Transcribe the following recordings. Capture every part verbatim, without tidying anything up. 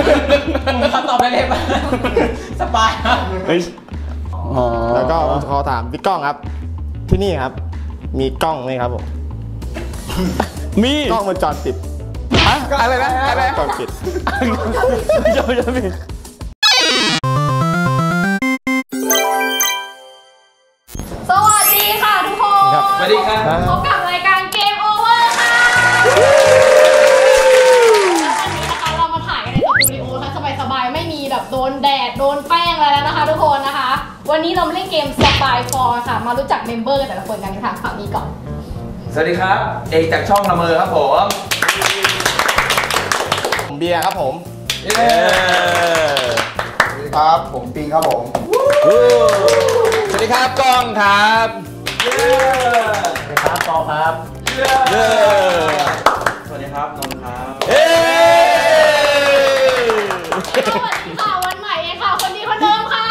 เขาตอบได้เลยป่ะสบายครับแล้วก็ขอถามพี่ก้องครับที่นี่ครับมีกล้องไหมครับผมมีกล้องวงจรปิดอะไรนะอะไรจรปิดจรปิดสวัสดีค่ะทุกคนสวัสดีครับพบกับรายการเกมโอเวอร์ค่ะวันนี้นะคะเรามาถ่ายกันในสตูดิโอค่ะสบายๆไม่มีแบบโดนแดดโดนแป้งอะไรแล้วนะคะทุกคนนะคะวันนี้เราเล่นเกมสปายฟอร์ค่ะมารู้จักเมมเบอร์แต่ละคนกันค่ะฝั่งนี้ก่อนสวัสดีครับเอกจากช่องละเมอครับผมผมเบียร์ครับผมเย้สวัสดีครับผมปิงครับผมสวัสดีครับกล้องครับเย้สวัสดีครับปอครับเย้สวัสดีครับนนท์ครับเฮ้สวัสดีค่ะวันใหม่เองค่ะคนดีคนเดิมค่ะ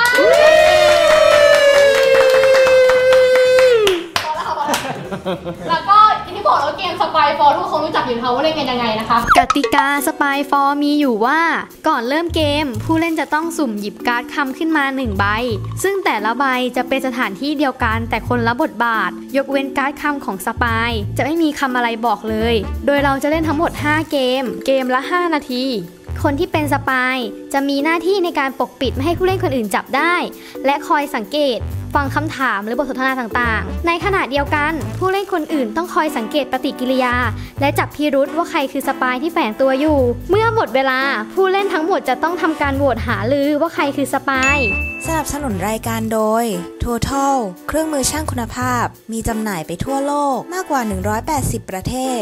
แล้วก็ที่บอกแล้วเกมสปายฟอร์ทุกคนรู้จักอยู่เขาว่าเล่นกันยังไงนะคะกติกาสปายฟอร์มีอยู่ว่าก่อนเริ่มเกมผู้เล่นจะต้องสุ่มหยิบการ์ดคำขึ้นมาหนึ่งใบซึ่งแต่ละใบจะเป็นสถานที่เดียวกันแต่คนละบทบาทยกเว้นการ์ดคำของสปายจะไม่มีคำอะไรบอกเลยโดยเราจะเล่นทั้งหมดห้าเกมเกมละห้านาทีคนที่เป็นสปายจะมีหน้าที่ในการปกปิดไม่ให้ผู้เล่นคนอื่นจับได้และคอยสังเกตฟังคำถามหรือบทสนทนาต่างๆในขณะเดียวกันผู้เล่นคนอื่นต้องคอยสังเกตปฏิกิริยาและจับพิรุธว่าใครคือสปายที่แฝงตัวอยู่เมื่อหมดเวลาผู้เล่นทั้งหมดจะต้องทำการโหวตหาลือว่าใครคือสปายสนับสนุนรายการโดย Total เครื่องมือช่างคุณภาพมีจำหน่ายไปทั่วโลกมากกว่าหนึ่งร้อยแปดสิบประเทศ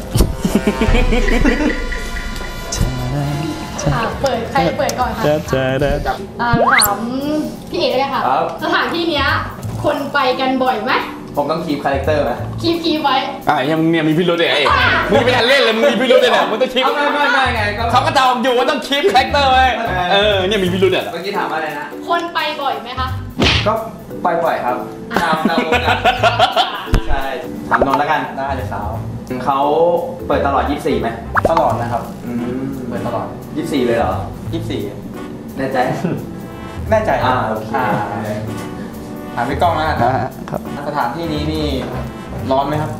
เปิดใครเปิดก่อนคะถามพี่เอกเลยค่ะสถานที่เนี้ยคนไปกันบ่อยไหมผมต้องคีปคาแรคเตอร์ไหมคีปคีปไว้อ่ะยังเนี่ยมีพิรุธเลยไอ้มึงไปทันเล่นเลยมึงมีพิรุธเลยเนี่ยมึงต้องคีปไม่ไม่ไม่ไงเขาก็ตอบอยู่ว่าต้องคีปคาแรคเตอร์ไว้เออเนี่ยมีพิรุธเนี่ยเมื่อกี้ถามอะไรนะคนไปบ่อยไหมคะก็ไปบ่อยครับตามตามวงการใช่ถามนนท์แล้วกันได้เลยสาวเขาเปิดตลอดยี่สิบสี่ไหมตลอดนะครับเปิดตลอดยี่สิบสี่เลยเหรอยี่สิบสี่แน่ใจแน่ใจอ่าโอเคถามพี่ก้องนะครับสถานที่นี้นี่ร้อนไหมครับ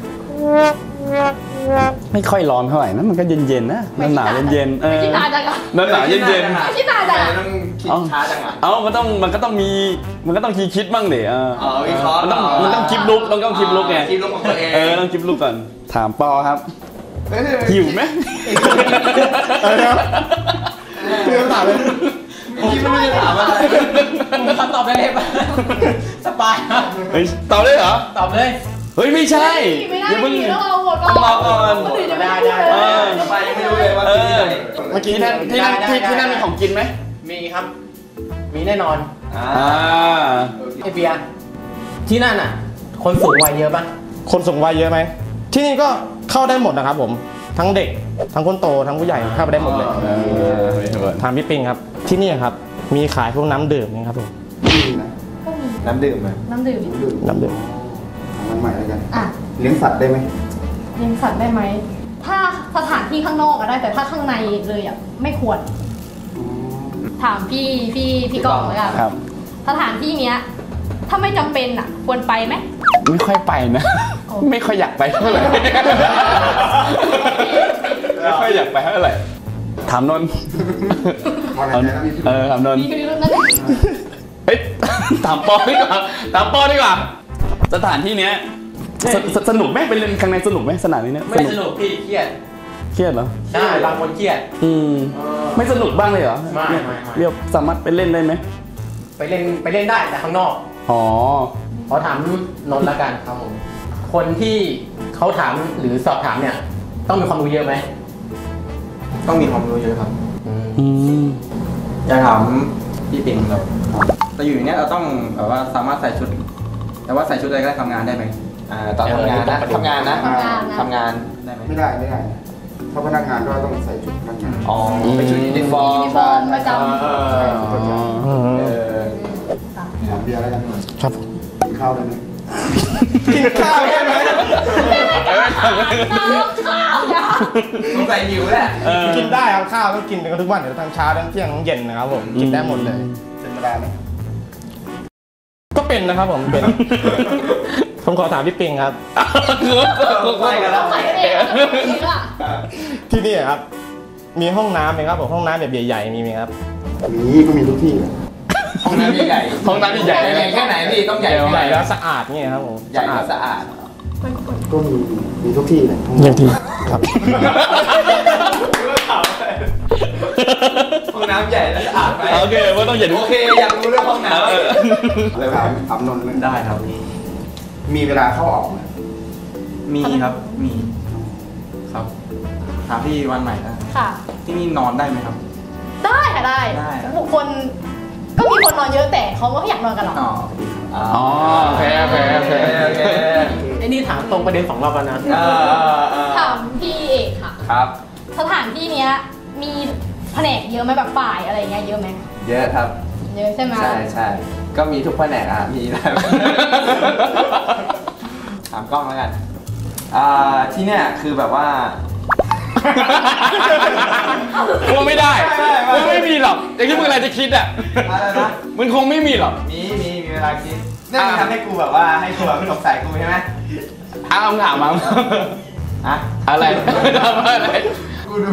ไม่ค่อยร้อนเท่าไหร่นะมันก็เย็นๆนะหนาวเย็นๆเออหนาวเย็นๆไม่คิดนานจังต้องคิดช้าจังอ่ะเอ้ามันต้องมันก็ต้องมีมันก็ต้องคิดคิดบ้างเดี๋ยวอ๋อวิเคราะห์มันต้องมันต้องคิดลุกต้องต้องคิดลุกไงคิดลุกของตัวเองเออต้องคิดลุกก่อนถามปอครับหิวไหมอะไรครับพี่ถามเลยคิดไม่รู้จะถามอะไรเขาตอบได้เลยป่ะสบายครับตอบได้เหรอตอบเลยเฮ้ยไม่ใช่อย่าเพิ่งต้องเอาหมดก่อนก่อนได้ได้สบายยังไม่รู้เลยว่าเมื่อกี้ที่นั่นที่นั่นที่นั่นมีของกินไหมมีครับมีแน่นอนอ่าไอเบียร์ที่นั่นอ่ะคนสูงวัยเยอะปะคนสูงวัยเยอะไหมที่นี่ก็เข้าได้หมดนะครับผมทั้งเด็กทั้งคนโตทั้งผู้ใหญ่เข้าไปได้หมดเลยถามพี่ปิงครับที่นี่ครับมีขายพวกน้ำดื่มไหมครับผมน้ำดื่มไหมน้ำดื่มน้ำดื่มน้ำใหม่แล้วกันอ่ะเลี้ยงสัตว์ได้ไหมเลี้ยงสัตว์ได้ไหมถ้าสถานที่ข้างนอกก็ได้แต่ถ้าข้างในเลยอ่ะไม่ควรถามพี่พี่พี่กองเลยกันสถานที่เนี้ยถ้าไม่จำเป็นอ่ะควรไปไหมไม่ค่อยไปนะไม่ค่อยอยากไปเท่าไหร่ไม่ค่อยอยากไปเท่าไหร่ถามนนท์เออถามนนท์เฮ้ยถามปอดีกว่าถามปอดีกว่าสถานที่เนี้ยสนุกไหมไปเล่นข้างในสนุกไหมสนามนี้เนี่ยไม่สนุกพี่เครียดเครียดเหรอใช่บางคนเครียดอืมไม่สนุกบ้างเลยเหรอไม่ไม่เรียกสามารถไปเล่นได้ไหมไปเล่นไปเล่นได้แต่ข้างนอกอ๋อขอถามนนท์ละกันครับผมคนที่เขาถามหรือสอบถามเนี่ยต้องมีความรู้เยอะไหมต้องมีความรู้เยอะครับอืมอยากถามพี่ปิงเราแต่อยู่อย่างเนี้ยเราต้องแบบว่าสามารถใส่ชุดแต่ว่าใส่ชุดอะไรก็ทำงานได้ไหมอ่าตอนทำงานนะทำงานนะทำงานได้ไหมไม่ได้ไม่ได้เพราะพนักงานก็ต้องใส่ชุดพนักงานอ๋อเป็นชุดยูนิฟอร์มประจำถามเบียร์แล้วกันครับกินข้าวได้ไหมกินข้าวได้ไหมก่อนข้าวอย่าสงสัยหิวแหละเออกินได้ครับข้าวก็กินกันทุกวันเดี๋ยวทั้งเช้าทั้งเที่ยงทั้งเย็นนะครับผมกินได้หมดเลยเป็นเวลาไหมก็เป็นนะครับผมเป็น ผมขอถามพี่ปิงครับไปกันแล้วใส่เองอ่ะที่นี่ครับ มีห้องน้ำไหมครับผมห้องน้ำแบบใหญ่ๆมีไหมครับมีก็มีทุกที่เลยห้องน้ำใหญ่ห้องน้ำใหญ่ใหญ่แค่ไหนพี่ต้องใหญ่ใหญ่แล้วสะอาดเงี้ยครับผมใหญ่แล้วสะอาดก็มีมีทุกที่เลยอย่างที่ครับห้องน้ำใหญ่แล้วสะอาดไหมโอเคว่าต้องอย่าดูโอเคอยากรู้เรื่องห้องน้ำเลยถามถามนนท์เลยได้ครับมีเวลาเข้าออกไหมมีครับมีครับถามพี่วันใหม่นะค่ะที่นี่นอนได้ไหมครับได้ค่ะได้ได้นะบุคคลก็มีคนนอนเยอะแต่เขาก็ไม่อยากนอนกันหรอกอ๋ออ๋อโอเคโอเคโอเคโอเคไอ้นี่ถามตรงประเด็นสองรอบแล้วนะเออเออถามพี่เอกค่ะครับสถานที่เนี้ยมีแผนกเยอะไหมแบบฝ่ายอะไรเงี้ยเยอะไหมเยอะครับเยอะใช่ไหมใช่ใช่ก็มีทุกแผนกอ่ะมีแล้ว ถามกล้องแล้วกันอ่าที่เนี่ยคือแบบว่ากลัวไม่ได้กลัวไม่มีหรอกอย่างที่มึงอะไรจะคิดอ่ะอะไรนะมันคงไม่มีหรอกมีมีมีเวลาคิดนี่นทำให้กูแบบว่าให้กูแบบสงสัยกูใช่ไหมอ้าวถามมาอะอะไรถามอะไรกูดู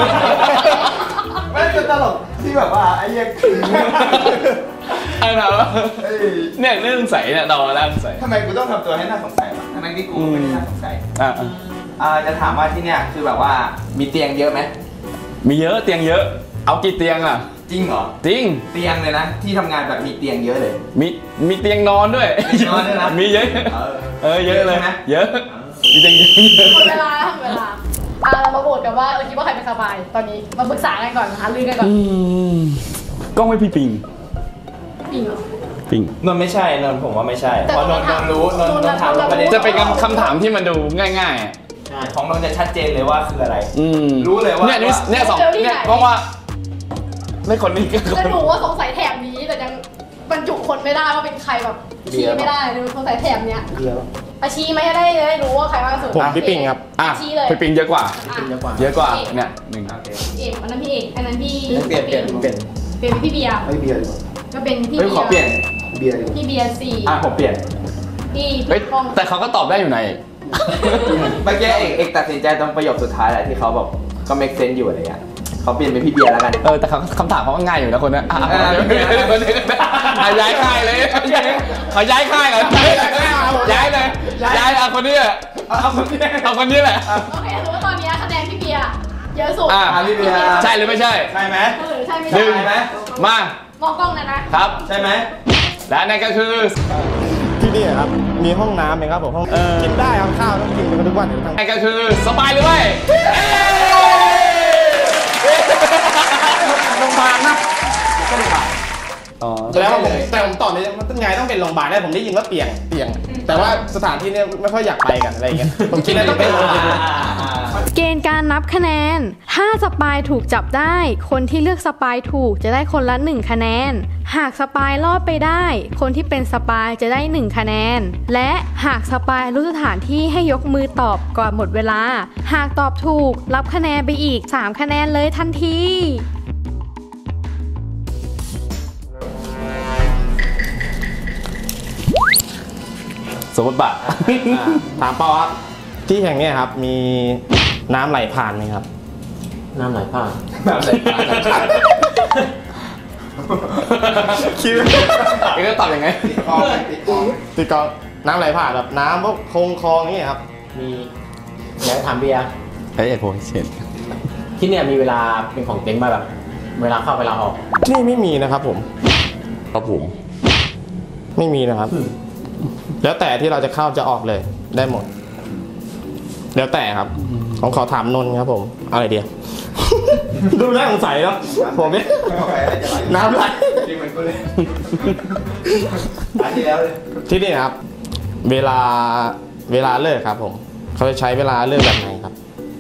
ไม่เป็นตลกที่แบบว่าไอ้เหี้ยคืออะไรถามว่าเอ้ยเนี่ยเรื่องใสเนี่ยเราเรื่องใสทำไมกูต้องทำตัวให้น่าสงสัยวะทั้งที่กูไม่ได้น่าสงสัยอ่ะอ่าจะถามว่าที่เนี่ยคือแบบว่ามีเตียงเยอะไหมมีเยอะเตียงเยอะ เอากี่เตียงอ่ะจริงเหรอจริงเตียงเลยนะที่ทำงานแบบมีเตียงเยอะเลยมีมีเตียงนอนด้วยมีเตียงนอนด้วยนะมีเยอะเออเออเยอะเลยใช่ไหมเยอะมีเตียงเยอะหมดเวลาหมดเวลาอ่ะเรามาโหวตกันว่าเออคิดว่าใครเป็นสบายตอนนี้มาปรึกษากันก่อนหารือกันก่อนอืมกล้องไม่พี่ปิงจริงเหรอปิงนนท์ไม่ใช่นนท์ผมว่าไม่ใช่แต่เพราะนนท์นนท์รู้นนท์นนท์ถามประเด็นจะเป็นคำคำถามที่มันดูง่ายๆอ่ะของนนท์จะชัดเจนเลยว่าคืออะไรอืมรู้เลยว่าเนี่ยเนี่ยเนี่ยสองเนี่ยเพราะว่าไม่คนนี้ก็ก็หนูว่าสงสัยแถบนี้แต่ยังบรรจุคนไม่ได้ว่าเป็นใครแบบชี้ไม่ได้เลยสงสัยแถบเนี้ยเดียวอาชี้ไหมจะได้จะได้รู้ว่าใครมากสุดผมพี่ปิงครับอ่ะชี้เลยพี่ปิงเยอะกว่าอ่ะเยอะกว่าเยอะกว่าเนี่ยหนึ่งโอเคเอกอันนั้นพี่เอกอันนั้นพี่เปลี่ยนเปลี่ยนเปลี่ยนเปลี่ยนเป็นพี่เบียร์ไม่เบียร์ดีกว่าก็เป็นพี่เฮ้ยเบีขอเปลี่ยนเบียร์ดีกว่าพี่เบียร์สี่อ่ะผมเปลี่ยนพี่เฮ้ยพี่ป้องแต่เขาก็ตอบได้อยู่ในเมื่อกี้เอกเอกตัดสินใจตรงประโยคสุดท้ายแหละที่เขาบอกก็ make sense อยู่อะไรเงี้ยเขาเปลี่ยนเป็นพี่เบียร์แล้วกันเออแต่เขาคำถามเขาก็ง่ายอยู่นะคนเนี้ยอ่ะเอออ่ะย้ายค่ายเลยเขาย้ายค่ายเหรอย้ายเลยย้ายเอาคนนี้แหละเอาคนนี้เอาคนนี้แหละโอเคถือว่าตอนนี้คะแนนพี่เบียร์เยอะสุดอ่ะอ่ะพี่เบียร์ใช่หรือไม่ใช่ใช่ไหมเออใช่ไม่หนึ่งใช่ไหมมามองกล้องนะนะครับใช่ไหมและนั่นก็คือที่นี่ครับมีห้องน้ำไหมครับผมห้องเออกินได้ครับข้าวต้องกินกันทุกวันเดี๋ยวทั้งนั่นก็คือสบายหรือไม่โรงพยาบาลนะอ๋อแต่แล้วผมแต่ผมตอบเลยมันต้องไงต้องเป็นโรงพยาบาลได้ผมได้ยินว่าเปียงเปียง แต่ว่าสถานที่เนี่ยไม่ค่อยอยากไปกันอะไรอย่างเงี้ยผมคิดว่าต้องเป็นโรงพยาบาลเกณฑ์การนับคะแนน ถ้าสปายถูกจับได้ คนที่เลือกสปายถูกจะได้คนละหนึ่งคะแนน หากสปายรอดไปได้ คนที่เป็นสปายจะได้หนึ่งคะแนน และหากสปายรู้สถานที่ให้ยกมือตอบก่อนหมดเวลา หากตอบถูกรับคะแนนไปอีกสามคะแนนเลยทันทีสมมติบาทถามปอครับที่แห่งเนี้ยครับมีน้ำไหลผ่านไหมครับน้ำไหลผ่านแบบไหนคิดเอ็งก็ตอบยังไงติดกองติดกองติดกองน้ำไหลผ่านแบบน้ำพวกคงคลองนี่ครับมีอยากจะถามเบียร์เฮ้ยไอ้โพเชนที่เนี่ยมีเวลาเป็นของเต็งมาแบบ เวลาเข้าเวลาออกที่นี่ไม่มีนะครับผมครับผมไม่มีนะครับ แล้วแต่ที่เราจะเข้าจะออกเลยได้หมด แล้วแต่ครับผมขอถามนนท์ครับผมอะไรเดียว ดูน่าสงสัยแล้วผมเนี่ยโอเคแล้วจะไหลน้ำไหลจริงเหมือนกูเลยตาที่แล้วเลยที่นี่ครับ เวลาเวลาเลิกครับ ผมเขาจะใช้เวลาเลิกแบบไหนครับ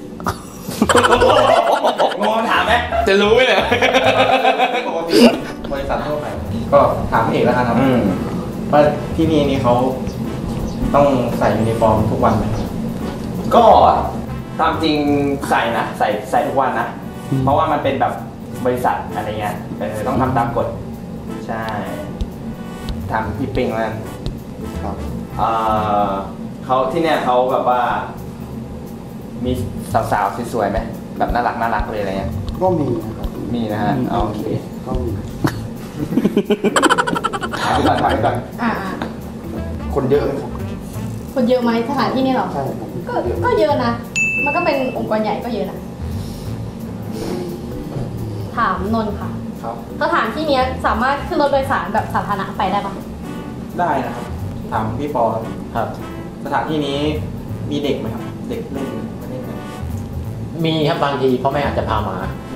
งงถามไหมจะรู้ไหมเนี่ยปกติบริษัททั่วไปก็ถามพี่เอกแล้วกันครับว่าที่นี่นี่เขาต้องใส่ยูนิฟอร์มทุกวันไหมก็ตามจริงใส่นะใส่ใส่ทุกวันนะเพราะว่ามันเป็นแบบบริษัทอะไรเงี้ยเออต้องทำตามกฎใช่ทำพี่ปิงแล้วกันครับเออเขาที่เนี่ยเขาแบบว่ามีสาวๆสวยๆไหมแบบน่ารักน่ารักเลยอะไรเงี้ยก็มีนะครับมีนะฮะโอเคก็มีถามไปก่อนถามไปก่อนอ่าคนเยอะไหมครับคนเยอะไหมสถานที่นี่หรอใช่ครับก็ก็เยอะนะมันก็เป็นองค์กรใหญ่ก็เยอะนะถามนนท์ค่ะครับสถานที่นี้สามารถขึ้นรถโดยสารแบบสาธารณะไปได้ปะได้นะครับถามพี่ปอครับสถานที่นี้มีเด็กไหมครับเด็กเล่นไม่เล่นไหมมีครับบางทีพ่อแม่อาจจะพามา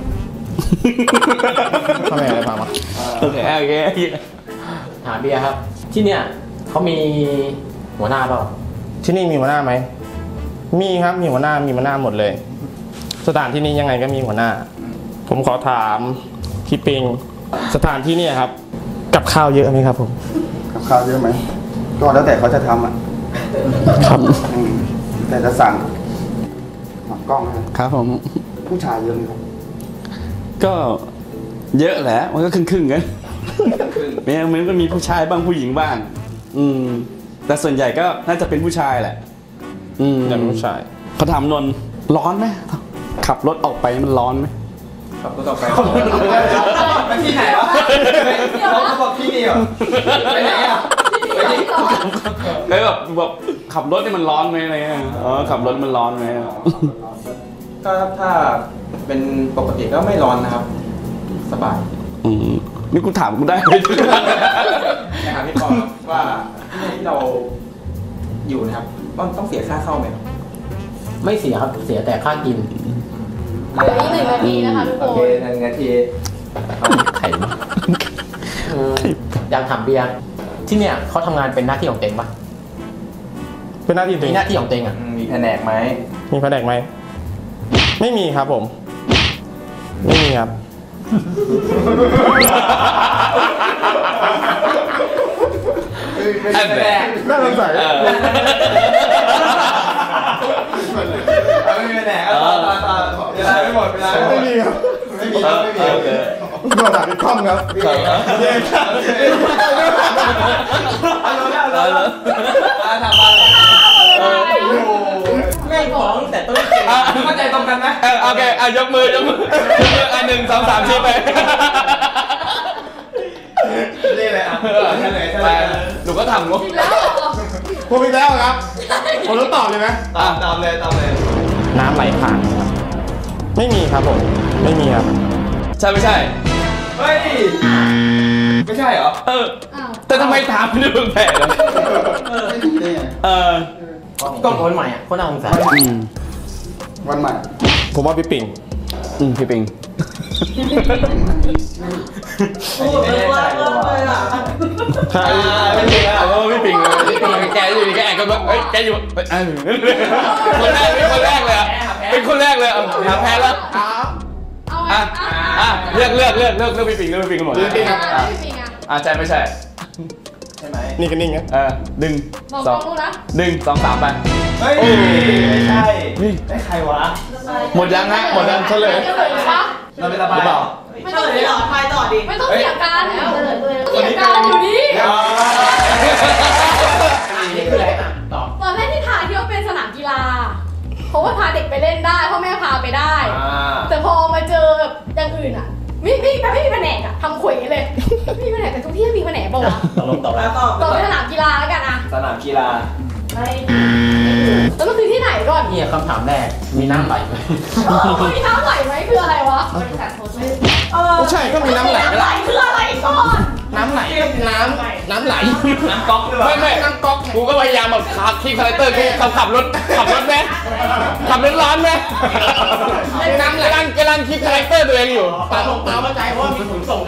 พ่อแม่อะไรพามาโอเคโอเคหาเบียร์ครับที่เนี่ยเขามีหัวหน้าเปล่าที่นี่มีหัวหน้าไหมมีครับมีหัวหน้ามีหัวหน้าหมดเลยสถานที่นี้ยังไงก็มีหัวหน้าผมขอถามพี่ปิงสถานที่นี่ครับกับข้าวเยอะไหมครับผมกับข้าวเยอะไหมก็แล้วแต่เขาจะทำอ่ะครับแต่จะสั่งหมักกล้องนะครับผมผู้ชายเยอะไหมครับก็เยอะแหละมันก็ครึ่งๆกันแม้มันก็มีผู้ชายบ้างผู้หญิงบ้างอืมแต่ส่วนใหญ่ก็น่าจะเป็นผู้ชายแหละอืมเป็นผู้ชายเขาถามนนท์ร้อนไหมขับรถออกไปมันร้อนไหมขับรถออกไปไปที่ไหนวะเขาบอกที่นี่เหรอไปไหนอ่ะไปที่ไปแบบแบบขับรถนี่มันร้อนไหมอะไรเงี้ยอ๋อขับรถมันร้อนไหมก็ถ้าเป็นปกติก็ไม่ร้อนนะครับสบายอืมนี่กูถามกูได้ไหมถามพี่ปอว่าที่เราอยู่นะครับต้องเสียค่าเข้าไหมไม่เสียครับเสียแต่ค่ากินเหลืออีกหนึ่งนาทีนะคะทุกคนโอเคหนึ่งนาทีไข่อยากถามเบียร์ที่เนี่ยเขาทำงานเป็นหน้าที่ของเต็งปะเป็นหน้าที่มีหน้าที่ของเต็งอ่ะมีแผนกไหมมีแผนกไหมไม่มีครับผมไม่มีครับแผนกน่าสงสัยไม่มีแผนกต่อต่อต่อเวลาไม่หมดเวลาไม่มีครับไม่มีครับไม่มีโอเคก็ถามพี่ท่อมครับเอาเลยเอาเลยเอาทำมาไม่ของแต่ต้นเข้าใจตรงกันไหมโอเคอ่ะยกมือยกมือยกมืออ่ะหนึ่งสองสามชี้ไปนี่เลยอ่ะใช่เลยใช่เลยหนูก็ทำงูผมอีกแล้วครับผมต้องตอบเลยไหมตอบตอบเลยตอบเลยน้ำไหลผ่านครับไม่มีครับผมไม่มีครับใช่ไม่ใช่เฮ้ยไม่ใช่เหรอเออแต่ทำไมถามไม่ดูแผลเลยเออก็คนใหม่อ่ะคนน่าสงสารวันใหม่ผมว่าพี่ปิงอืมพี่ปิงโอ้ยว่าเลยอ่ะใช่ไม่ปิงอ่ะเพราะว่าพี่ปิงพี่ปิงแกอยู่นี่แกแอบก็แบบเฮ้ยแกอยู่คนแรกเป็นคนแรกเลยอ่ะเป็นคนแรกเลยอ่ะหาแพ้แล้วอ่ะอ่ะเลือกเลือกเลือกเลือกเลือกพี่ปิงเลือกพี่ปิงกันหมดพี่ปิงครับอ่ะใช่ไม่ใช่ใช่ไหมนี่ก็นิ่งนะเออดึงสองดึงสองสามไปเฮ้ยไม่ใช่ได้ใครวะหมดยังฮะหมดยังเฉลยเราเป็นระบายหรอไม่ต้องเถียงต่อไปต่อดิไม่ต้องเถียงกันเถียงกันอยู่นี่นี่คืออะไรอ่ะตอบตอนแรกที่ถ่ายที่ว่าเป็นสนามกีฬาเพราะว่าพาเด็กไปเล่นได้พ่อแม่พาไปได้แต่พอมาเจอแบบอย่างอื่นอ่ะไม่ไม่ไม่มีแผนกอ่ะทำขวยเลยไม่มีแผนกแต่ทุกที่มีแผนกป่าวะตอบตอบแล้วตอบตอบสนามกีฬาแล้วกันอ่ะสนามกีฬาไม่แล้วมันคือที่ไหนก่อนนี่คำถามแรกมีน้ำไหลไหมมีน้ำไหลไหมคืออะไรวะไม่ใช่ก็มีน้ำไหลไหลคืออะไรก่อนน้ำไหลน้ำน้ำไหลน้ำก๊อกหรือเปล่าไม่ไม่น้ำก๊อกกูก็พยายามแบบขับที่คาแรคเตอร์กูขับขับรถขับรถไหมขับรถร้อนไหมน้ำไหลกำลังกำลังคิดคาแรคเตอร์ตัวเองอยู่ปาลงเท้าเข้าใจเพราะมีขนส่งไง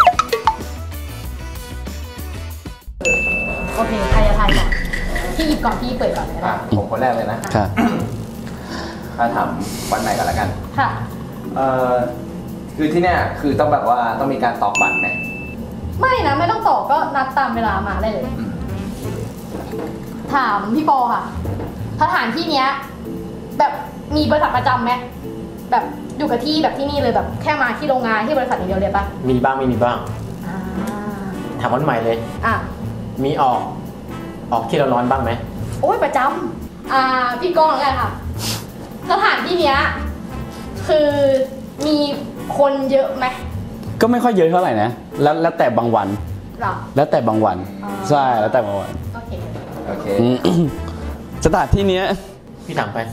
โอเคใครจะทายก่อนพี่หยิบก่อนพี่เปิดก่อนเลยนะผมคนแรกเลยนะครับถ้าถามวันไหนกันแล้วกันค่ะเอ่อคือที่เนี่ยคือต้องแบบว่าต้องมีการตอกบัตรไหมไม่นะไม่ต้องตอกก็นัดตามเวลามาได้เลยถามพี่ปอค่ะสถานที่เนี้ยแบบมีบริษัทประจำไหมแบบอยู่กับที่แบบที่นี่เลยแบบแค่มาที่โรงงานที่บริษัทอย่างเดียวเลยปะมีบ้างไม่มีบ้างอ่าถามวันใหม่เลยอ่ะมีออกออกที่เราร้อนบ้างไหมโอ้ยประจำอ่าพี่ก้องแล้วกันค่ะสถานที่เนี้ยคือมีคนเยอะไหมก็ไม่ค่อยเยอะเท่าไหร่นะแล้วแล้วแต่บางวันหรอแล้วแต่บางวันอ๋อใช่แล้วแต่บางวันโอเคโอเคอืมสถานที่เนี้ยพี่ถามไป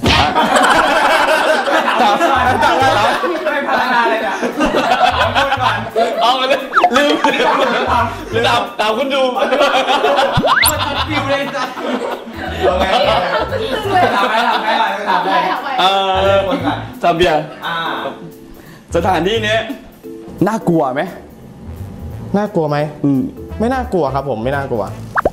ถามถามถามอะไรไม่พัฒนาเลยอ่ะพูดก่อนเอามาเลยลืมลืมลืมตามตามคุณดูฟิวเลยจ้ะโอเคถามไปถามไปถามไปได้ค่ะไปเออซาเบียอ่าสถานที่เนี้ยน่ากลัวไหมน่ากลัวไหมอืมไม่น่ากลัวครับผมไม่น่ากลัว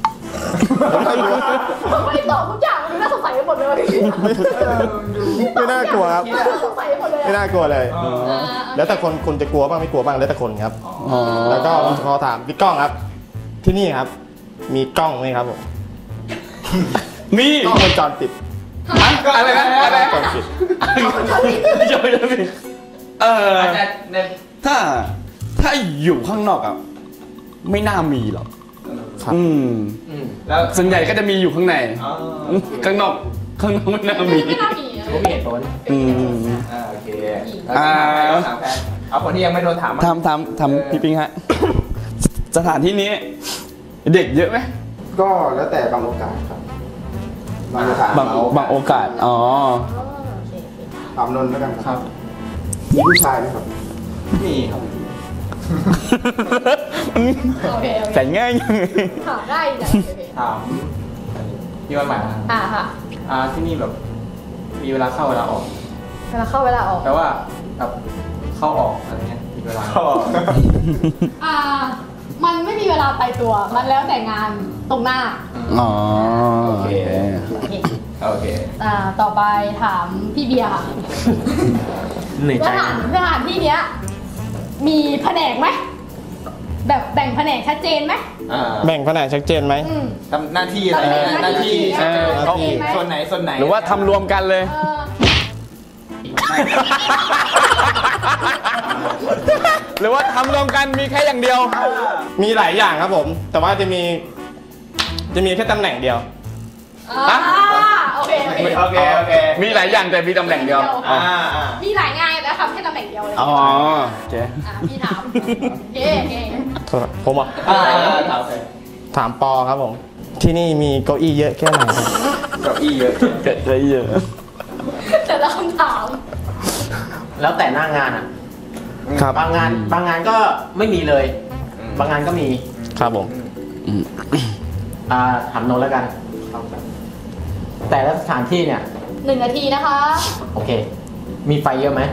ไม่ได้ตอบทุกอย่างมันดูน่าสงสัยไปหมดเลยไม่น่ากลัวครับน่าสงสัยไปหมดเลยไม่น่ากลัวเลยอ๋อแล้วแต่คนคุณจะกลัวบ้างไม่กลัวบ้างแล้วแต่คนครับอ๋อแล้วก็ขอถามพี่ก้องครับ ที่นี่ครับ มีกล้องไหมครับผมมีกล้องวงจรปิดอะไรนะอะไรวงจรปิดไม่ใช่ไม่ใช่ไม่ใช่เออแต่ในถ้าถ้าอยู่ข้างนอกอ่ะไม่น่ามีหรอกครับอืมอืมแล้วส่วนใหญ่ก็จะมีอยู่ข้างในอ๋อข้างนอกข้างนอกไม่น่ามีไม่น่ามีนะผมมีเหตุผลอืมอ่าโอเคอ่าถามแพนเอาคนที่ยังไม่โดนถามทำทำทำพี่ปิงฮะ สถานที่นี้ เด็กเยอะไหมก็แล้วแต่บางโอกาสครับบางสถานบางบางโอกาส อ๋อถามนนท์แล้วกันครับ มีผู้ชายไหมครับมีครับโอเคโอเคแต่ง่ายยังไงถามได้จ้ะโอเคถามพี่วันใหม่นะอ่าค่ะอ่าที่นี่แบบมีเวลาเข้าเวลาออกเวลาเข้าเวลาออกแปลว่าแบบเข้าออกอะไรเงี้ยมีเวลาเข้าออกอ่า มันไม่มีเวลาไปตัว มันแล้วแต่งานตรงหน้าอ๋อโอเคโอเคโอเคอ่า ต่อไปถามพี่เบียร์ค่ะเหนื่อยสใจถานสถานที่เนี้ย มีแผนกไหม แบบแบ่งแผนกชัดเจนไหมอ่าแบ่งแผนกชัดเจนไหมอืมทำหน้าที่อะไรเนี่ยหน้าที่เออเออหน้าที่ไหมส่วนไหนส่วนไหนหรือว่าทำรวมกันเลยเออหรือว่าทำรวมกันมีแค่อย่างเดียวมีหลายอย่างครับผม แต่ว่าจะมี จะมีแค่ตำแหน่งเดียวอ่าโอเคโอเคโอเคโอเคมีหลายอย่างแต่มีตำแหน่งเดียวอ่าอ่ามีหลายงานแต่ทำแค่ตำแหน่งเดียวเลยอ๋อโอเคอ่ะพี่ถามโอเคโอเคผมอ่ะอ่าถามไปถามปอครับผม ที่นี่มีเก้าอี้เยอะแค่ไหนครับเก้าอี้เยอะเกิดอะไรเยอะแต่ละคำถามแล้วแต่หน้างานอ่ะครับบางงานบางงานก็ไม่มีเลย บางงานก็มีครับผมอ่าถามนนท์แล้วกัน แต่ละสถานที่เนี่ยหนึ่งนาทีนะคะโอเค มีไฟเยอะไหม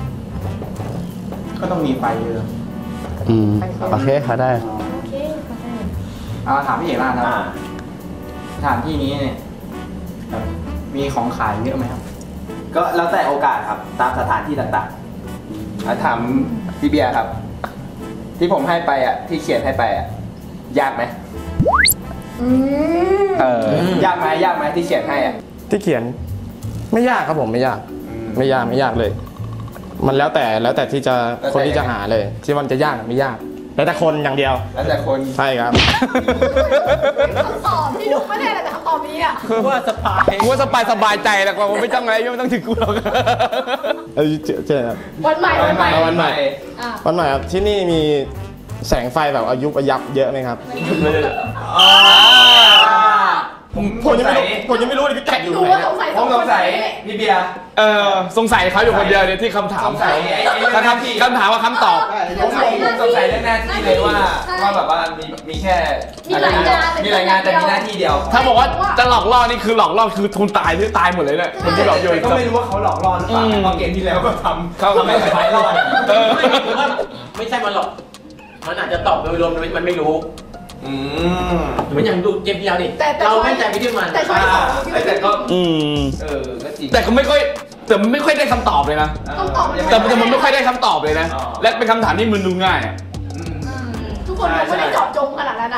ก็ต้องมีไฟเยอะอืมโอเคเขาได้โอเคโอเคอ่าถามพี่เอกล่างครับสถานที่นี้เนี่ยมีของขายเยอะไหมครับ ก็แล้วแต่โอกาสครับตามสถานที่ต่างๆอ่าถามพี่เบียร์ครับ ที่ผมให้ไปอ่ะที่เขียนให้ไปอ่ะยากไหมอืมเออยากไหมยากไหมที่เขียนให้อ่ะที่เขียนไม่ยากครับผมไม่ยาก ไม่ยากไม่ยากเลย มันแล้วแต่แล้วแต่ที่จะคนที่จะหาเลย ที่มันจะยากไม่ยาก แล้วแต่คนอย่างเดียวแล้วแต่คนใช่ครับคำตอบที่ดูไม่ได้แต่คำตอบนี้อ่ะว่าสปายกูว่าสบายสบายใจแล้วกูไม่ต้องอะไรไม่ต้องถึงกูหรอกเออเจอเจอครับวันใหม่วันใหม่วันใหม่อ่ะวันใหม่ครับที่นี่มีแสงไฟแบบอายุประยับเยอะไหมครับอ่าผมผมยังไม่รู้สผมยังไม่รู้เลยพี่แกอยู่ดูไหนว่าเนี่ยสงสัยผมสงสัยพี่เบียร์เออสงสัยเขาอยู่คนเดียวเนี่ยที่คำถามสงสัยไอ้ไอ้เรื่องถ้าหน้าที่คำคำถามว่าคำตอบผมผมสงสัยเรื่องหน้าที่เลยว่าว่าแบบว่ามีมีแค่มีหลายงานมีหลายงานแต่มีหน้าที่เดียวถ้าบอกว่าจะหลอกล่อนี่คือหลอกล่อคือทุนตายหรือตายหมดเลยเนี่ยคนที่หลอกโยนก็ไม่รู้ว่าเขาหลอกล่อหรือเปล่าอืมเพราะเกมที่แล้วก็ทำเขาทำให้สุดท้ายรอดเออไม่ผมว่าไม่ใช่มันหรอก มันอาจจะตอบโดยรวมโดยมันไม่รู้อืมเหมือนอย่างดูเกมที่แล้วดิแต่แต่เราแม่นใจไปที่มันแต่ช้อยสองอ่าแต่ก็อืมเออก็จริงแต่ก็ไม่ค่อยแต่มันไม่ค่อยได้คำตอบเลยนะเคำตอบแต่แต่มันไม่ค่อยได้คำตอบเลยนะอ๋อและเป็นคำถามที่มันดูง่ายอะอืมทุกคนยังไม่ได้เจาะจงขนาดนั้นอ่ะอ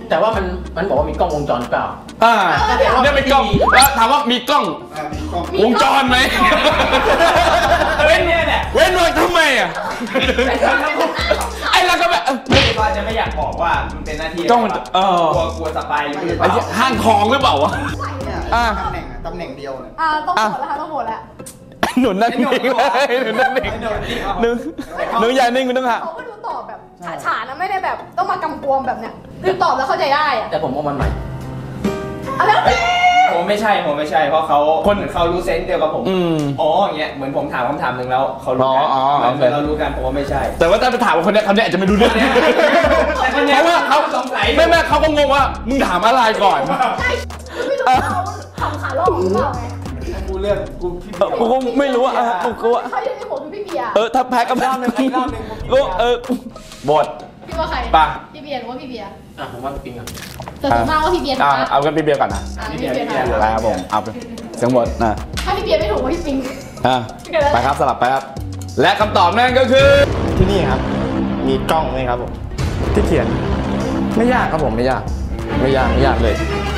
แต่ว่ามันมันบอกว่ามีกล้องวงจรเปล่าอ่าเนี่ยเป็นกล้องแล้วถามว่ามีกล้องอ่ามีกล้องวงจรไหมเว้นเนี่ยเว้นไว้ทำไมอ่ะไอ้เราก็แบบไม่ก็จะไม่อยากบอกว่ามันเป็นหน้าที่กล้องมันเออกลัวกลัวสปายหรือเปไอ้ล่าห้างทองหรือเปล่าวะเนี่ยอ่ะตำแหน่งอะตำแหน่งเดียวเนี่ยอ่าต้องหมดแล้วค่ะต้องหมดแล้วหนุนนั่นเองหนุนนั่นเองหนึ่งหนึ่งอย่างหนึ่งคุณต้องหาเขาก็ดูตอบแบบฉาๆนะไม่ได้แบบต้องมากำกวมแบบเนี้ยคือตอบแล้วเข้าใจได้อะแต่ผมเอามันใหม่อ่ะแล้วแต่ผมไม่ใช่ผมไม่ใช่เพราะเขาคนเหมือนเขารู้เซนส์เดียวกับผมอืมอ๋ออย่างเงี้ยเหมือนผมถามคำถามหนึ่งแล้วเขารู้กันอ๋ออ๋อเหมือนเรารู้กันผมว่าไม่ใช่แต่ว่าถ้าไปถามคนเนี้ยเขาเนี้ยอาจจะไม่รู้เรื่องแต่คนเนี้ยเพราะว่าเขาสงสัยไม่แม่เขาก็งงว่ามึงถามอะไรก่อนใช่ไม่รู้ว่าเขาทำขาล่องหรือเปล่าไงกูเลือกกูพี่เออกูก็ไม่รู้อ่ะเออกูก็ว่าเขายังในหัวคือพี่เบียร์เออถ้าแพ้ก็แพ้ก็เออบทพี่ว่าใครป่ะพี่เบียร์หรือว่าพี่เบียร์อ่ะผมว่าปิงอ่ะแต่ส่วนมากว่าพี่เบียร์เอาถูกนะเอากันพี่เบียร์ก่อนนะอ่ะพี่เบียร์ถูกไปครับผมเอาไปเสียงบทนะถ้าพี่เบียร์ไม่ถูกว่าพี่ปิงอ่ะไปครับสลับไปครับ และคำตอบนั่นก็คือที่นี่ครับ มีกล้องไหมครับผมที่เขียน ไม่ยากครับผมไม่ยาก ไม่ยากไม่ยากเลย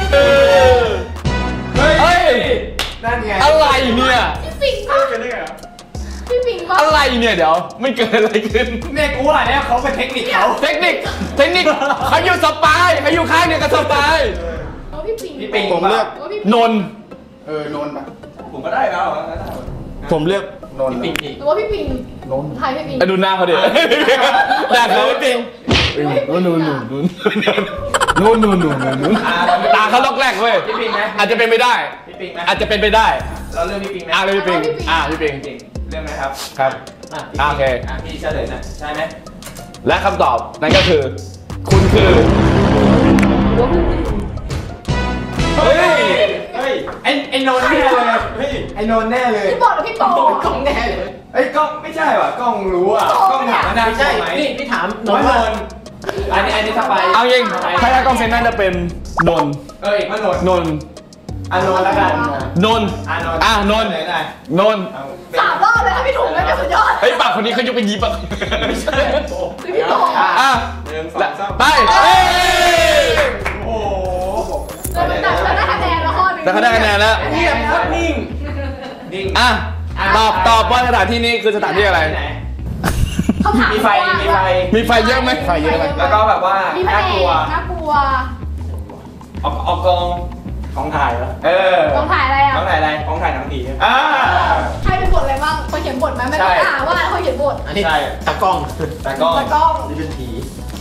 เฮ้ยนั่นไงอะไรเนี่ยพี่ปิงปะพี่ปิงปะอะไรเนี่ยเดี๋ยวไม่เกิดอะไรขึ้นเนี่ยกูว่าเนี่ยเขาเป็นเทคนิคเขาเทคนิคเทคนิคเขาอยู่สปายเขาอยู่ข้างเดียวกับสปายเอาพี่ปิงพี่ปิงผมเลือกว่าพี่นนท์เออโนนปะผมก็ได้แล้วผมเลือกโนนปิงอีกหรือว่าพี่ปิงโนนไทยพี่ปิงดูหน้าเขาดิหน้าเขาจริงนู่นนู่นนู่นนู่นนู่นนู่นนู่นตาเขาล็อกแรกเว้ยพี่ปิงไหมอาจจะเป็นไปได้พี่ปิงไหมอาจจะเป็นไปได้เราเลือกพี่ปิงไหมอ่าเลยพี่ปิงอ่าพี่ปิงปิงเรื่องไหมครับครับอ่ะอ่ะโอเคอ่ะพี่เฉลยนะใช่ไหมและคำตอบนั่นก็คือ คุณคือเฮ้ยเฮ้ยไอ้ไอ้นนท์แน่เลยเฮ้ยไอ้นนท์แน่เลยพี่บอลหรือพี่โตกล้องแน่เลยไอ้ยกล้องไม่ใช่ว่ะกล้องรู้อ่ะกล้องถามว่าน่าไม่ใช่ใช่ไหมนี่พี่ถามนน้องนว่าท์อันนี้อันนี้สบายเอาจริงถ้าแยกกล้องเซนน่าจะเป็นนนท์เอออีกว่านนท์นนท์อ่ะนนท์แล้วกันนนท์อ่ะนนท์อ่ะนนท์ไหนไหนนนท์เอาสามรอบเลยถ้าพี่ถูกเลยก็สุดยอดเฮ้ยปากคนนี้เขายกไปยิบอ่ะคือพี่โตอ่ะหนึ่งสองสามไปเฮ้ยโอ้โหเราแต่เราได้คะแนนแล้วข้อหนึงแต่เขาได้คะแนนแล้วเงียบครับนิ่งนิ่งอ่ะตอบตอบว่าสถานที่นี้คือสถานที่อะไรหนเขาถามมีไฟมีไฟมีไฟเยอะไหมไฟเยอะไหมแล้วก็แบบว่ามีพระน่าเอกลัวน่ากลัวออกออกกองของถ่ายเหรอเออต้องถ่ายอะไรอ่ะของถ่ายอะไรของถ่ายหนังผีอ่าใครเป็นบทอะไรบ้างเขาเขียนบทไหมไม่ต้องอ่านว่าเขาเขียนบทอันนี้ใช่ตากล้องแต่ก็ตะกล้องนี่เป็นผี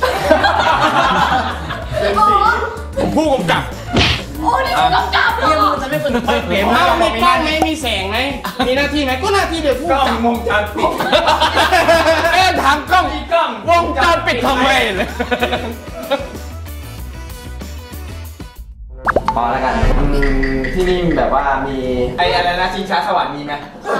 โอ้ผู้กำกับโอ้นี่มันกำกับเหรอจะไม่เป็นไฟเปลี่ยนเอามีกล้องไหมมีแสงไหมมีหน้าที่ไหมก็หน้าที่เดียวพูดกล้องจับวงจรปิดเอ๊ะถามกล้องมีกล้องวงจรปิดทำไมเลยพอแล้วกันอืมที่นี่แบบว่ามีไอ้อะไรนะชิงช้าสวรรค์มีไหม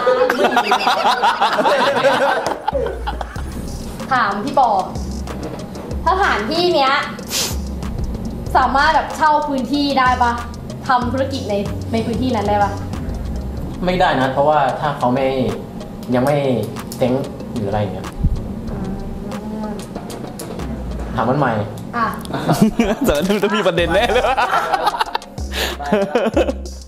ถามพี่ปอสถานที่เนี้ยสามารถแบบเช่าพื้นที่ได้ปะทำธุรกิจในในพื้นที่นั้นได้ปะไม่ได้นะ เพราะว่าถ้าเขาไม่ยังไม่เต็งหรืออะไรอย่างเงี้ยถามมันใหม่อ่ะแต่มันต้องมีประเด็นแน่เลย